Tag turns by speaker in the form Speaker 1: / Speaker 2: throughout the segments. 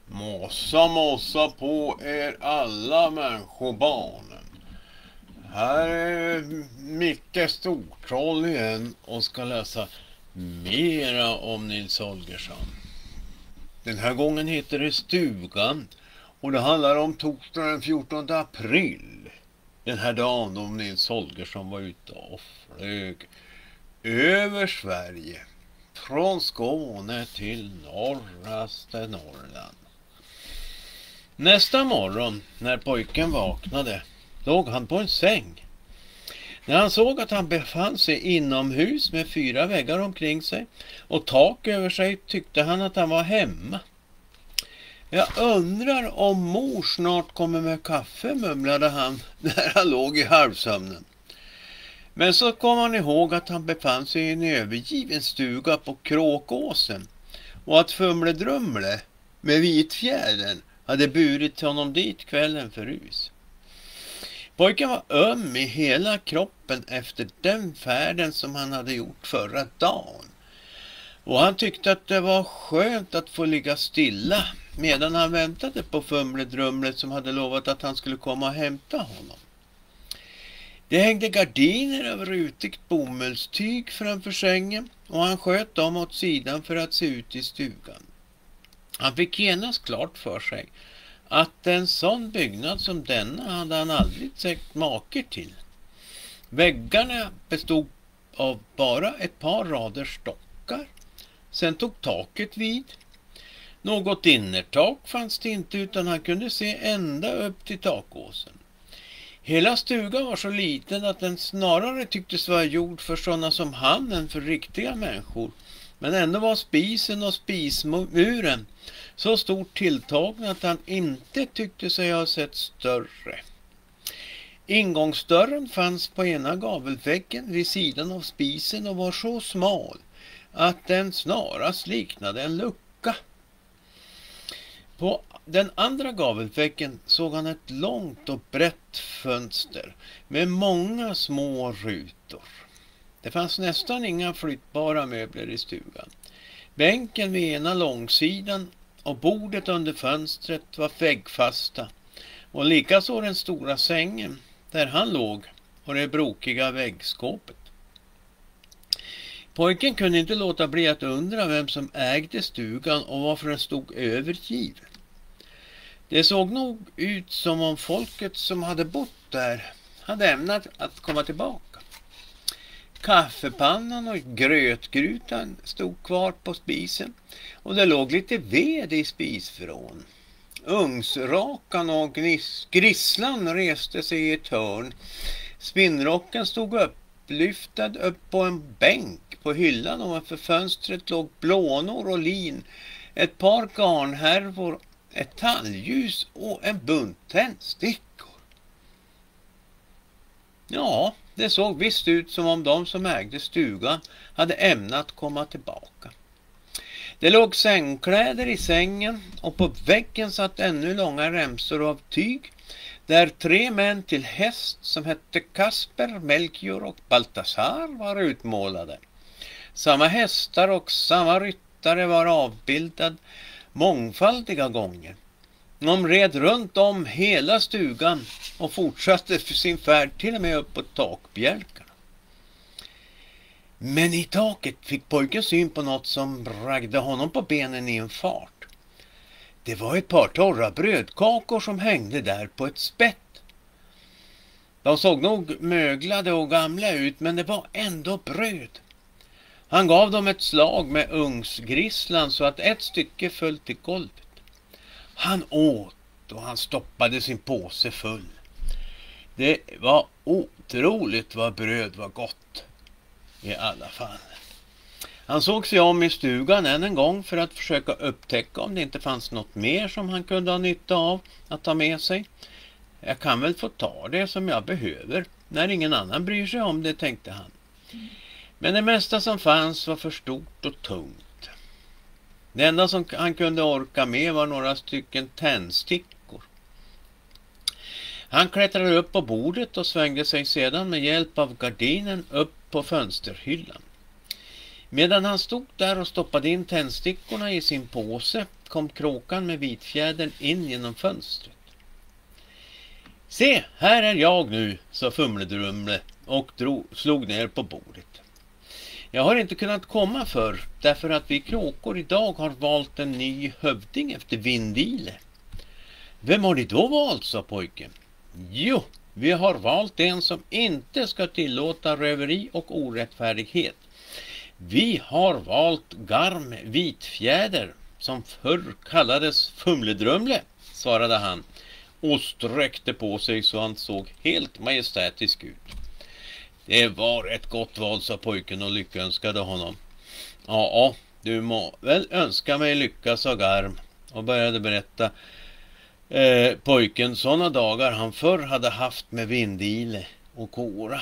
Speaker 1: Mossa, mossa på er alla människobarnen. Här är Micke Stortroll igen och ska läsa mera om Nils Holgersson. Den här gången heter det Stugan och det handlar om torsdagen den 14 april. Den här dagen då Nils Holgersson var ute och flög över Sverige. Från Skåne till norraste Norrland. Nästa morgon när pojken vaknade låg han på en säng. När han såg att han befann sig inomhus med 4 väggar omkring sig och tak över sig tyckte han att han var hemma. Jag undrar om mor snart kommer med kaffe, mumlade han när han låg i halvsömnen. Men så kom han ihåg att han befann sig i en övergiven stuga på Kråkåsen och att Fumledrumle med Vitfjärden hade burit honom dit kvällen förut. Pojken var öm i hela kroppen efter den färden som han hade gjort förra dagen. Och han tyckte att det var skönt att få ligga stilla medan han väntade på Fumledrumlet som hade lovat att han skulle komma och hämta honom. Det hängde gardiner över rutigt bomullstyg framför sängen och han sköt dem åt sidan för att se ut i stugan. Han fick genast klart för sig att en sån byggnad som denna hade han aldrig sett maker till. Väggarna bestod av bara ett par rader stockar. Sen tog taket vid. Något innertak fanns det inte utan han kunde se ända upp till takåsen. Hela stugan var så liten att den snarare tycktes vara gjord för sådana som han än för riktiga människor. Men ändå var spisen och spismuren så stort tilltagna att han inte tyckte sig ha sett större. Ingångsdörren fanns på ena gavelväggen vid sidan av spisen och var så smal att den snarast liknade en lucka. På den andra gavelväggen såg han ett långt och brett fönster med många små rutor. Det fanns nästan inga flyttbara möbler i stugan. Bänken vid ena långsidan och bordet under fönstret var väggfasta och likaså den stora sängen där han låg och det brokiga väggskåpet. Pojken kunde inte låta bli att undra vem som ägde stugan och varför den stod övergiven. Det såg nog ut som om folket som hade bott där hade ämnat att komma tillbaka. Kaffepannan och grötgrutan stod kvar på spisen och det låg lite ved i spisvrån. Ugnsrakan och grisslan reste sig i ett hörn. Spinnrocken stod upplyftad upp på en bänk på hyllan ovanför fönstret låg blånor och lin, ett par garnhärvor, ett tallljus och en bunt tändstickor. Ja, det såg visst ut som om de som ägde stugan hade ämnat komma tillbaka. Det låg sängkläder i sängen och på väggen satt ännu långa remsor av tyg där 3 män till häst som hette Kasper, Melchior och Baltasar var utmålade. Samma hästar och samma ryttare var avbildad mångfaldiga gånger. De red runt om hela stugan och fortsatte för sin färd till och med upp på takbjälkarna. Men i taket fick pojken syn på något som bragde honom på benen i en fart. Det var ett par torra brödkakor som hängde där på ett spett. De såg nog möglade och gamla ut men det var ändå bröd. Han gav dem ett slag med ugnsgrisslan så att ett stycke föll till golvet. Han åt och han stoppade sin påse full. Det var otroligt vad bröd var gott i alla fall. Han såg sig om i stugan än en gång för att försöka upptäcka om det inte fanns något mer som han kunde ha nytta av att ta med sig. Jag kan väl få ta det som jag behöver när ingen annan bryr sig om det, tänkte han. Men det mesta som fanns var för stort och tungt. Det enda som han kunde orka med var några stycken tändstickor. Han klättrade upp på bordet och svängde sig sedan med hjälp av gardinen upp på fönsterhyllan. Medan han stod där och stoppade in tändstickorna i sin påse kom kråkan med vitfjädern in genom fönstret. Se, här är jag nu, sa Fumledrumle och slog ner på bordet. Jag har inte kunnat komma för därför att vi kråkor idag har valt en ny hövding efter Vindile. Vem har ni då valt, sa pojken. Jo, vi har valt en som inte ska tillåta röveri och orättfärdighet. Vi har valt Garm Vitfjäder, som förr kallades Fumledrumle, svarade han och sträckte på sig så han såg helt majestätisk ut. Det var ett gott val, sa pojken och lyckönskade honom. Ja, du må väl önska mig lycka, sa Garm och började berätta pojken sådana dagar han förr hade haft med Vindile och Kora.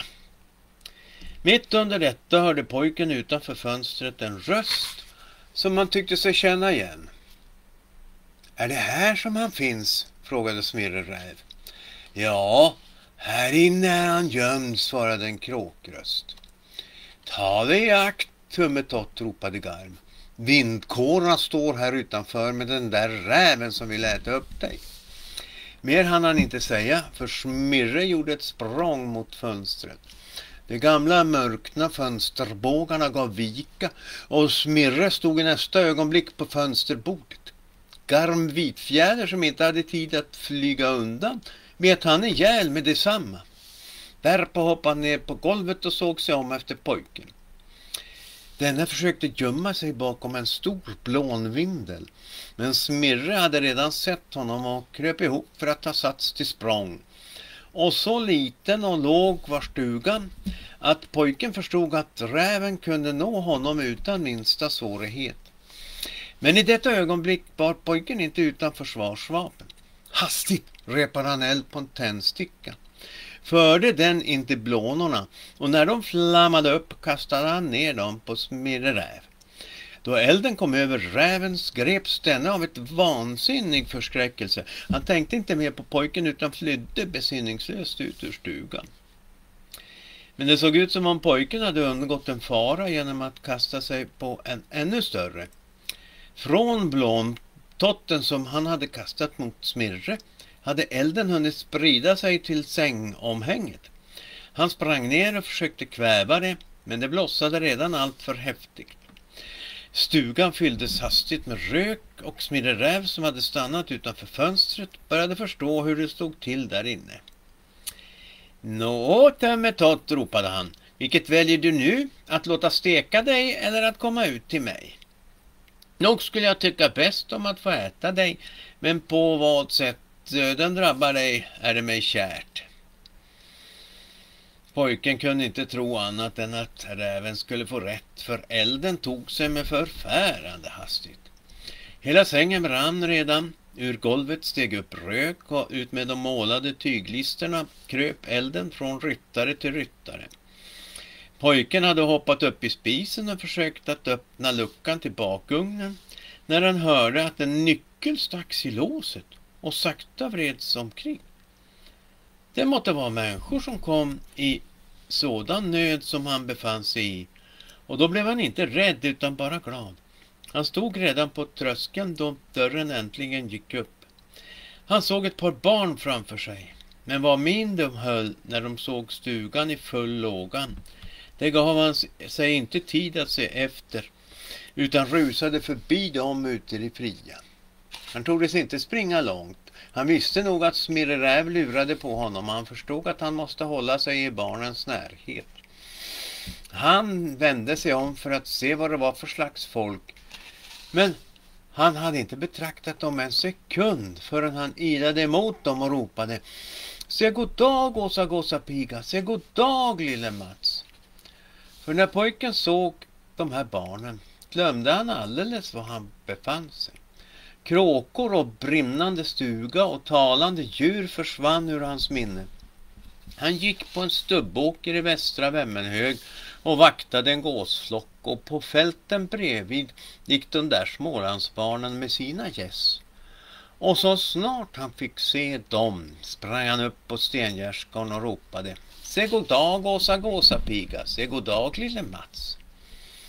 Speaker 1: Mitt under detta hörde pojken utanför fönstret en röst som man tyckte sig känna igen. Är det här som han finns? Frågade Smirre Räv. Ja, här inne är han gömd, svarade en kråkröst. Ta dig i akt, Tummetott, ropade Garm. Vindkårna står här utanför med den där räven som vill äta upp dig. Mer hann han inte säga, för Smirre gjorde ett språng mot fönstret. De gamla mörkna fönsterbågarna gav vika och Smirre stod i nästa ögonblick på fönsterbordet. Garm Vitfjäder, som inte hade tid att flyga undan, bet han ihjäl med detsamma. Därpå hoppade han ner på golvet och såg sig om efter pojken. Denna försökte gömma sig bakom en stor blånvindel, men Smirre hade redan sett honom och kröp ihop för att ha satts till språng. Och så liten och låg var stugan att pojken förstod att räven kunde nå honom utan minsta svårighet. Men i detta ögonblick bar pojken inte utan försvarsvapen. Hastigt repade han eld på en tändsticka. Förde den in till blånorna och när de flammade upp kastade han ner dem på Smirre Räv. Då elden kom över räven greps denne av ett vansinnig förskräckelse. Han tänkte inte mer på pojken utan flydde besinningslöst ut ur stugan. Men det såg ut som om pojken hade undgått en fara genom att kasta sig på en ännu större. Från blomtotten som han hade kastat mot Smirre hade elden hunnit sprida sig till sängomhänget. Han sprang ner och försökte kväva det, men det blossade redan allt för häftigt. Stugan fylldes hastigt med rök och Smirre Räv, som hade stannat utanför fönstret, började förstå hur det stod till där inne. Nå, Tummetott, ropade han. Vilket väljer du nu? Att låta steka dig eller att komma ut till mig? Nog skulle jag tycka bäst om att få äta dig, men på vad sätt döden drabbar dig är det mig kärt. Pojken kunde inte tro annat än att räven skulle få rätt, för elden tog sig med förfärande hastigt. Hela sängen brann redan, ur golvet steg upp rök och ut med de målade tyglisterna kröp elden från ryttare till ryttare. Pojken hade hoppat upp i spisen och försökt att öppna luckan till bakugnen när han hörde att en nyckel stacks i låset och sakta vreds omkring. Det måtte vara människor som kom i sådan nöd som han befann sig i, och då blev han inte rädd utan bara glad. Han stod redan på tröskeln då dörren äntligen gick upp. Han såg ett par barn framför sig, men vad min de höll när de såg stugan i full lågan. Det gav han sig inte tid att se efter, utan rusade förbi dem ute i fria. Han tordes inte springa långt. Han visste nog att Smirre Räv lurade på honom och han förstod att han måste hålla sig i barnens närhet. Han vände sig om för att se vad det var för slags folk, men han hade inte betraktat dem en sekund förrän han ilade emot dem och ropade: Se god dag, Åsa Gåsapiga, se god dag, lille Mats. För när pojken såg de här barnen glömde han alldeles var han befann sig. Kråkor och brinnande stuga och talande djur försvann ur hans minne. Han gick på en stubbåker i västra Vemmenhög och vaktade en gåsflock, och på fälten bredvid gick de där Smålandsbarnen med sina gäss. Och så snart han fick se dem sprang han upp på stengärdskan och ropade: Se god dag, Åsa Gåsapiga, se god dag, lille Mats.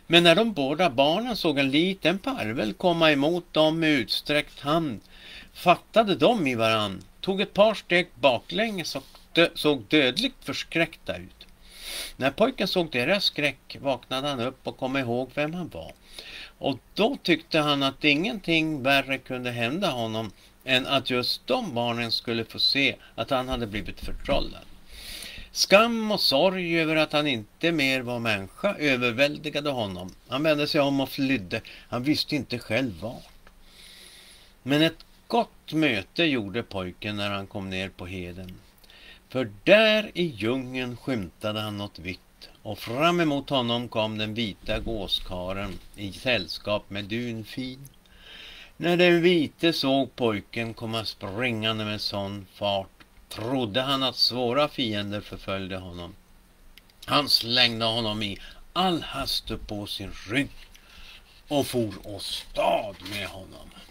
Speaker 1: Men när de båda barnen såg en liten parvel komma emot dem med utsträckt hand, fattade de i varann, tog ett par steg baklänges och såg dödligt förskräckta ut. När pojken såg deras skräck vaknade han upp och kom ihåg vem han var. Och då tyckte han att ingenting värre kunde hända honom än att just de barnen skulle få se att han hade blivit förtrollad. Skam och sorg över att han inte mer var människa överväldigade honom. Han vände sig om och flydde. Han visste inte själv vart. Men ett gott möte gjorde pojken när han kom ner på heden. För där i djungeln skymtade han något vitt. Och fram emot honom kom den vita gåskaren i sällskap med Dunfin. När den vite såg pojken komma springande med sån fart trodde han att svåra fiender förföljde honom. Han slängde honom i all hast upp på sin rygg och for åstad med honom.